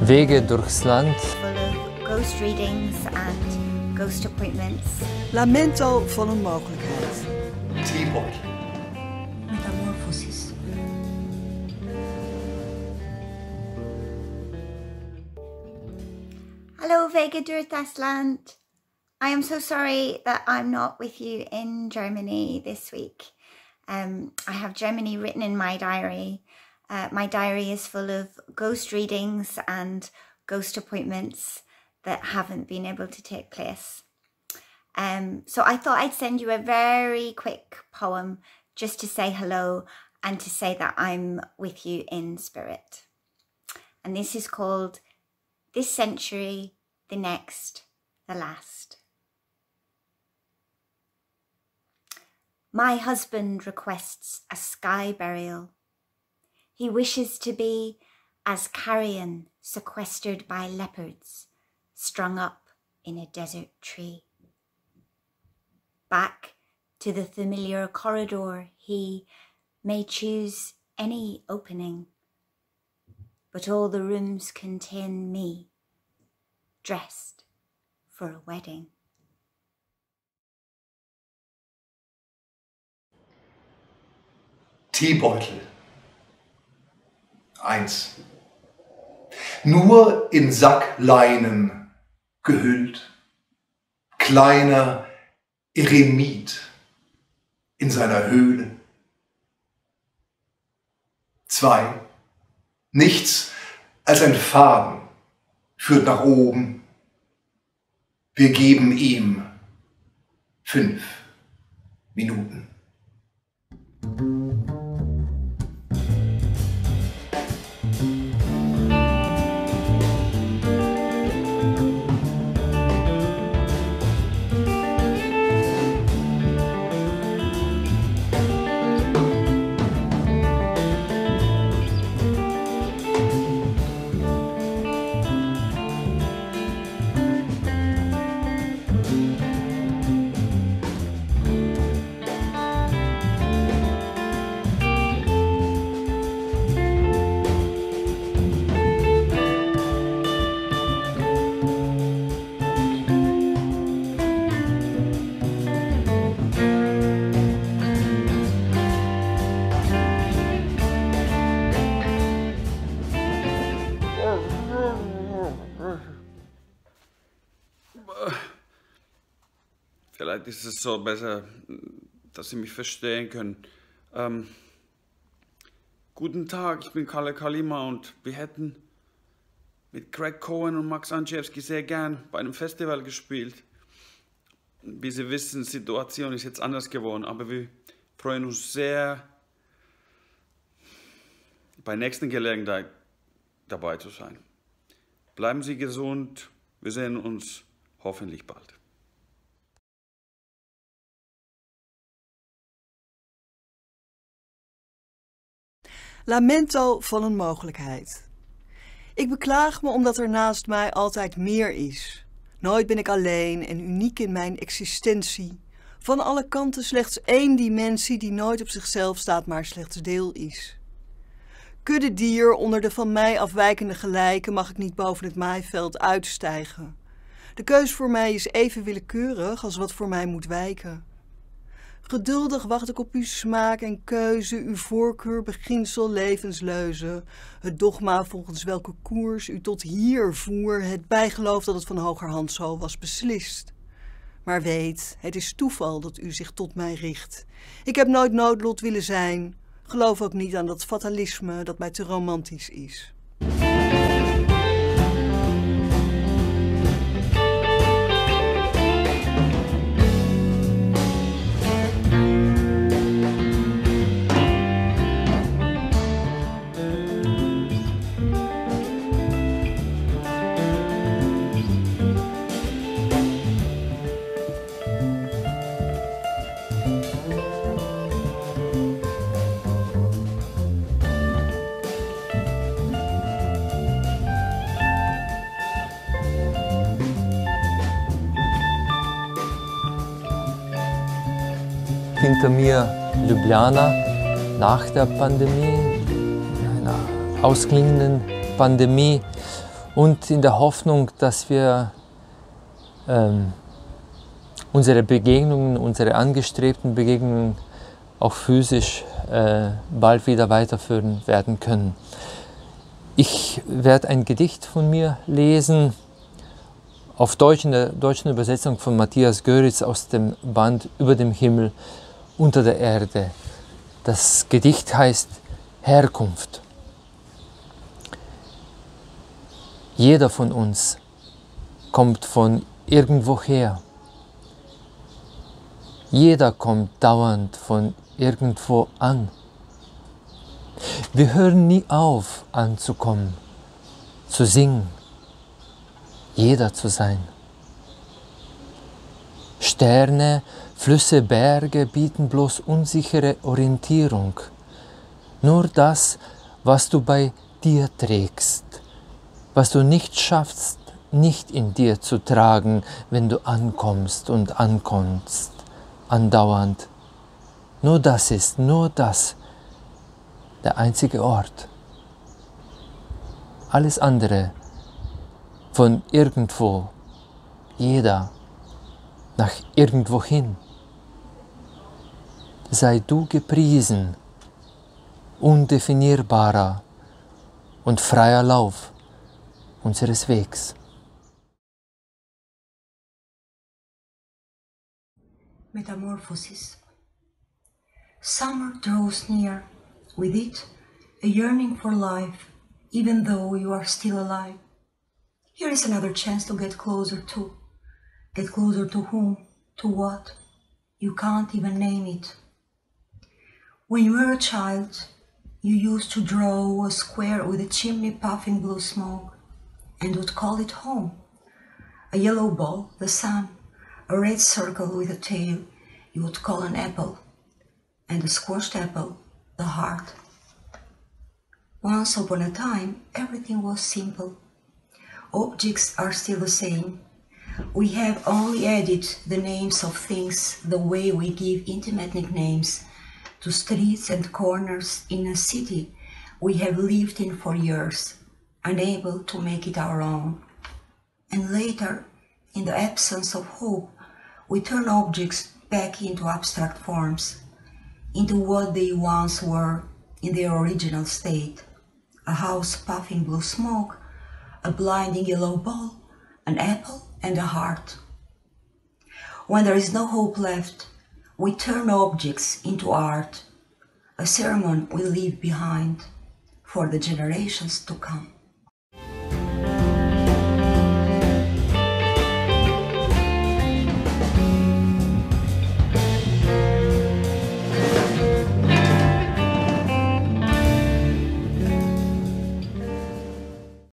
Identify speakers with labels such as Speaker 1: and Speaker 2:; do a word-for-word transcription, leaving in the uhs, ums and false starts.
Speaker 1: Wege durchs Land.
Speaker 2: Full of ghost readings and ghost appointments.
Speaker 3: Lamento van een mogelijkheid.
Speaker 4: Teebeutel.
Speaker 2: Metamorphosis. Hello, Wege durch das Land. I am so sorry that I'm not with you in Germany this week. Um, I have Germany written in my diary. Uh, my diary is full of ghost readings and ghost appointments that haven't been able to take place. Um, so I thought I'd send you a very quick poem just to say hello and to say that I'm with you in spirit. And this is called This Century, the Next, the Last. My husband requests a sky burial. He wishes to be as carrion sequestered by leopards, strung up in a desert tree. Back to the familiar corridor, he may choose any opening, but all the rooms contain me, dressed for a wedding.
Speaker 4: Teebeutel. Eins. Nur in Sackleinen gehüllt, kleiner Eremit in seiner Höhle. Zwei. Nichts als ein Faden führt nach oben. Wir geben ihm fünf Minuten.
Speaker 5: Vielleicht ist es so besser, dass Sie mich verstehen können. Ähm, guten Tag, ich bin Kalle Kalima und wir hätten mit Craig Cohen und Max Andrzejewski sehr gern bei einem Festival gespielt. Wie Sie wissen, die Situation ist jetzt anders geworden, aber wir freuen uns sehr, bei der nächsten Gelegenheit dabei zu sein. Bleiben Sie gesund, wir sehen uns hoffentlich bald.
Speaker 3: Lamento van een mogelijkheid. Ik beklaag me omdat er naast mij altijd meer is. Nooit ben ik alleen en uniek in mijn existentie. Van alle kanten slechts één dimensie die nooit op zichzelf staat, maar slechts deel is. Kudde dier onder de van mij afwijkende gelijken mag ik niet boven het maaiveld uitstijgen. De keus voor mij is even willekeurig als wat voor mij moet wijken. Geduldig wacht ik op uw smaak en keuze, uw voorkeur, beginsel, levensleuze. Het dogma volgens welke koers u tot hier voer, het bijgeloof dat het van hogerhand zo was beslist. Maar weet, het is toeval dat u zich tot mij richt. Ik heb nooit noodlot willen zijn. Geloof ook niet aan dat fatalisme dat mij te romantisch is.
Speaker 1: Hinter mir Ljubljana nach der Pandemie, einer ausklingenden Pandemie. und in der Hoffnung, dass wir ähm, unsere Begegnungen, unsere angestrebten Begegnungen auch physisch äh, bald wieder weiterführen werden können. Ich werde ein Gedicht von mir lesen, auf Deutsch, in der deutschen Übersetzung von Matthias Göritz aus dem Band Über dem Himmel, unter der Erde. Das Gedicht heißt Herkunft. Jeder von uns kommt von irgendwoher. Jeder kommt dauernd von irgendwo an. Wir hören nie auf anzukommen, zu singen, jeder zu sein. Sterne, Flüsse, Berge bieten bloß unsichere Orientierung. Nur das, was du bei dir trägst, was du nicht schaffst, nicht in dir zu tragen, wenn du ankommst und ankommst, andauernd. Nur das ist, nur das, der einzige Ort. Alles andere, von irgendwo, jeder, nach irgendwohin. Sei du gepriesen, undefinierbarer und freier Lauf unseres Wegs.
Speaker 6: Metamorphosis. Summer draws near, with it a yearning for life, even though you are still alive. Here is another chance to get closer to. Get closer to whom? To what? You can't even name it. When you were a child, you used to draw a square with a chimney puffing blue smoke and would call it home. A yellow ball, the sun, a red circle with a tail, you would call an apple, and a squashed apple, the heart. Once upon a time, everything was simple. Objects are still the same. We have only added the names of things the way we give intimate nicknames to streets and corners in a city we have lived in for years, unable to make it our own. And later, in the absence of hope, we turn objects back into abstract forms, into what they once were in their original state. A house puffing blue smoke, a blinding yellow ball, an apple and a heart. When there is no hope left, we turn objects into art, a ceremony we leave behind for the generations to come.